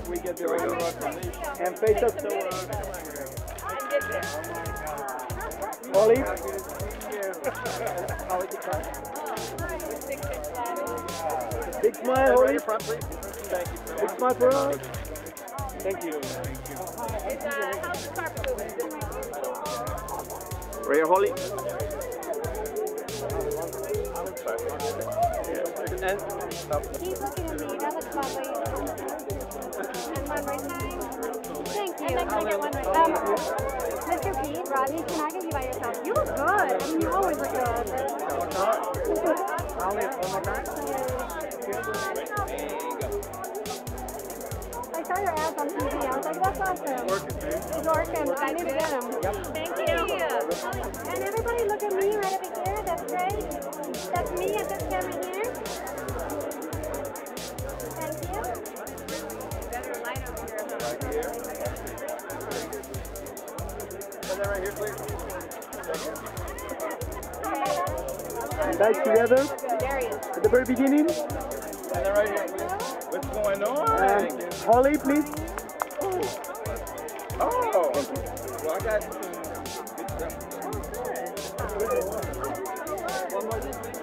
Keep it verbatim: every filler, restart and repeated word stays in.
we get the HollyRod Foundation. And face up to Holly. Big smile, Holly. Thank you. Big smile for us. Thank you. Thank you. It's, uh, how's the carpet moving? Right here, Holly. And Keep looking at me. That looks lovely. And one more time. Thank you. And then can I get one right um, Mister Peete, Rodney, can I get you by yourself? You look good. I mean, you always look good. Only one more time. I saw your ads on T V. I was like, that's awesome. Working, dude. It's working. I need to get them. Yep. Thank you. And everybody look at me right over here. That's great. That's me at this camera here. Thank you. Better light over here. Right here. Put that right here, please. Guys together at the very beginning. Put that right here, please. What's going on? And Holly, please. Oh, well, I got some good stuff. One more, please.